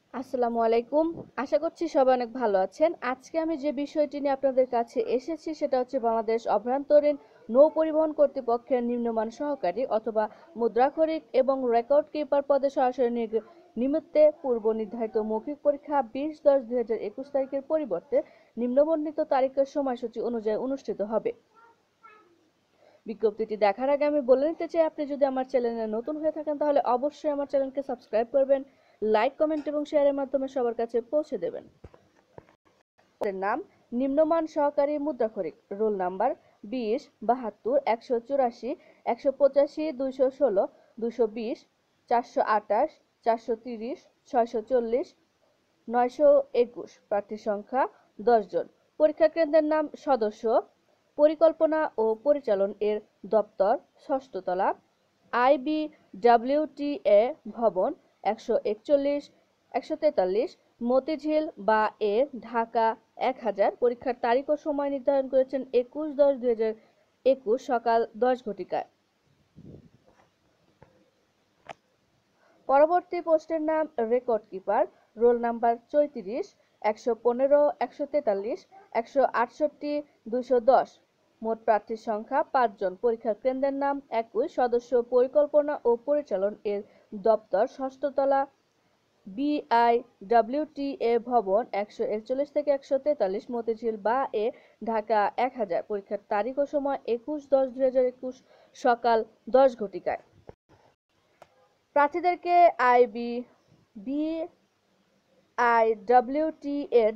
আসসালামু আলাইকুম। আশা করছি সবাই অনেক ভালো আছেন। আজকে আমি যে বিষয়টি নিয়ে আপনাদের কাছে এসেছি সেটা হচ্ছে বাংলাদেশ অভ্যন্তরীণ নৌ পরিবহন কর্তৃপক্ষের নিম্নমান সহকারী অথবা মুদ্রাক্ষরিক এবং রেকর্ড কিপার পদে সরাসরি নিমিত্তে পূর্ব নির্ধারিত মৌখিক পরীক্ষা 20-10-2021 তারিখের পরিবর্তে নিম্নবর্ণিত তারিখের সময়সূচি অনুযায়ী অনুষ্ঠিত হবে। বিজ্ঞপ্তিটি দেখার আগে আমি বলে নিতে চাই, আপনি যদি আমার চ্যানেলে নতুন হয়ে থাকেন তাহলে অবশ্যই আমার চ্যানেলকে সাবস্ক্রাইব করবেন, লাইক, কমেন্ট এবং শেয়ারের মাধ্যমে সবার কাছে পৌঁছে দেবেন। নাম নিম্নমান সহকারী মুদ্রাক্ষরিক, রোল নাম্বার 20, 72, 184, 185, 216, 220, 428, 430, 640, 921। প্রার্থী সংখ্যা 10 জন। পরীক্ষা কেন্দ্রের নাম সদস্য পরিকল্পনা ও পরিচালন এর দপ্তর, ষষ্ঠ তলা, IBWTA ভবন, 141, 143, মতিঝিল বা এ, ঢাকা 1000। পরীক্ষার তারিখ ও সময় নির্ধারণ করেছেন 21-10-2021 সকাল 10 ঘটিকায়। পরবর্তী পোস্টের নাম রেকর্ড কিপার, রোল নাম্বার 34, 115, 143, 168, 210। মোট প্রার্থীর সংখ্যা 5 জন। পরীক্ষার কেন্দ্রের নাম একই, সদস্য পরিকল্পনা ও পরিচালন এর দপ্তর, ষষ্ঠ তলা, BIWTA ভবন, 141-143, মতিঝিল বা এ, ঢাকা 1000। পরীক্ষার তারিখ ও সময় 21-10-2021 সকাল 10 ঘটিকায়। প্রার্থীদেরকে BIWTA এর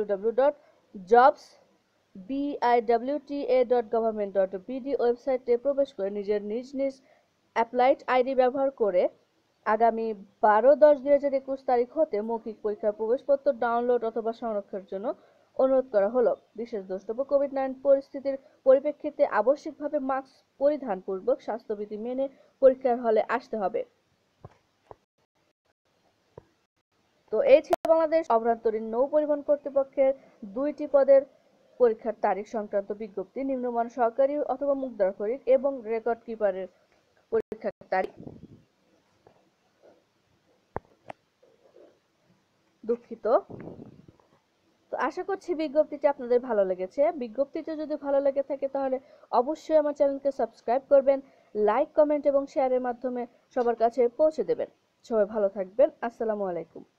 www.jobs.biwta.government.bd ওয়েবসাইটে প্রবেশ করে নিজের নিজ নিজ অ্যাপ্লাইড আইডি ব্যবহার করে আগামী 12-10-2021 তারিখ হতে মৌখিক পরীক্ষার প্রবেশপত্র ডাউনলোড অথবা সংরক্ষণের জন্য অনুরোধ করা হলো। বিশেষ দ্রষ্টব্য, কোভিড-19 পরিস্থিতির পরিপ্রেক্ষিতে আবশ্যিকভাবে মাস্ক পরিধানপূর্বক স্বাস্থ্যবিধি মেনে পরীক্ষার হলে আসতে হবে। তো এই ছিল বাংলাদেশ অভ্যন্তরীণ নৌ পরিবহন কর্তৃপক্ষের 2টি পদের পরীক্ষার তারিখ সংক্রান্ত বিজ্ঞপ্তি। নিম্নমান সহকারী অথবা মুদ্রাক্ষরিক এবং রেকর্ড কিপারের পরীক্ষার তারিখ। দুঃখিত। তো আশা করছি বিজ্ঞপ্তিটি আপনাদের ভালো লেগেছে। বিজ্ঞপ্তিটি যদি ভালো লেগে থাকে তাহলে অবশ্যই আমার চ্যানেলকে সাবস্ক্রাইব করবেন, লাইক, কমেন্ট এবং শেয়ারের মাধ্যমে সবার কাছে পৌঁছে দেবেন। সবাই ভালো থাকবেন। আসসালামু আলাইকুম।